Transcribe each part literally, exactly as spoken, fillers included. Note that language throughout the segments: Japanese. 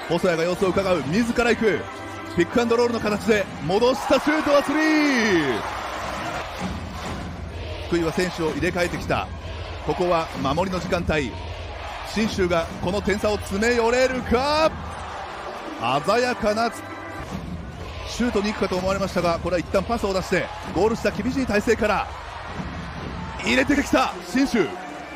細谷が様子を伺う、自ら行く、ピックアンドロールの形で戻したシュートはスリー。福井は選手を入れ替えてきた。ここは守りの時間帯、信州がこの点差を詰め寄れるか。鮮やかなシュートに行くかと思われましたが、これは一旦パスを出してゴール下厳しい体勢から入れてきた信州。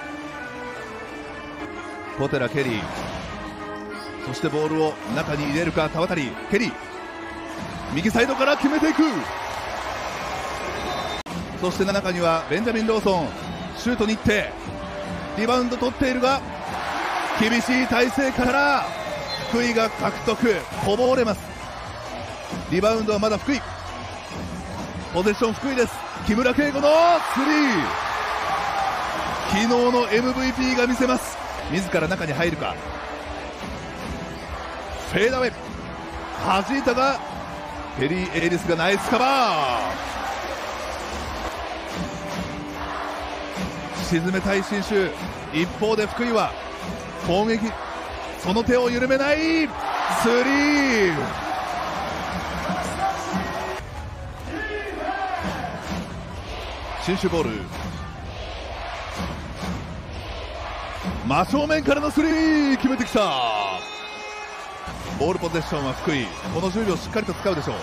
小寺ケリー、そしてボールを中に入れるか田渡ケリー、右サイドから決めていく。そして中にはベンジャミン・ローソン、シュートに行ってリバウンド取っているが厳しい体勢から福井が獲得、こぼれます。リバウンドはまだ福井、ポゼッション福井です。木村圭吾のスリー、昨日の エムブイピー が見せます。自ら中に入るか、フェーダウェイ弾いたがペリー・エイリスがナイスカバー。沈めたい信州、一方で福井は攻撃、その手を緩めないスリー。信州ボール、真正面からのスリー決めてきた。ボールポゼッションは福井、このじゅうびょうしっかりと使うでしょ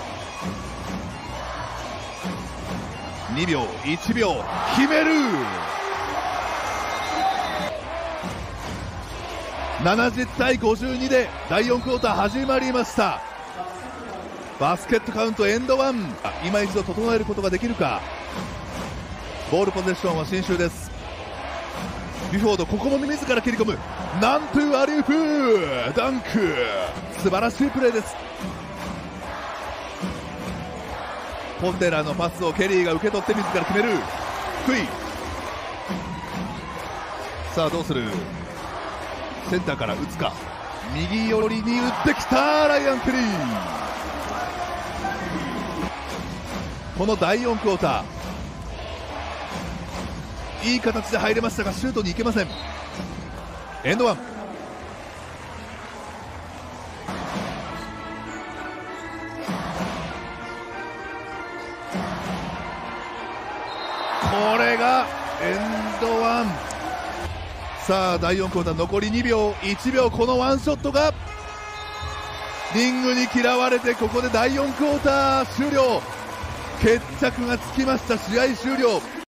う。にびょういちびょう決める。ななじゅうたいごじゅうにでだいよんクォーター始まりました。バスケットカウントエンドワン、今一度整えることができるか。ボールポゼッションは信州です。ビュフォード、ここも自ら切り込む、なんというアリウープダンク、素晴らしいプレーです。ポテラのパスをケリーが受け取って自ら決める。福井、さあどうする。センターから打つか、右寄りに打ってきたライアン・ケリー。このだいよんクォーターいい形で入れましたがシュートに行けません。エンドワン、これがエンドワン。さあだいよんクォーター残りにびょういちびょう、このワンショットがリングに嫌われて、ここでだいよんクォーター終了、決着がつきました。試合終了。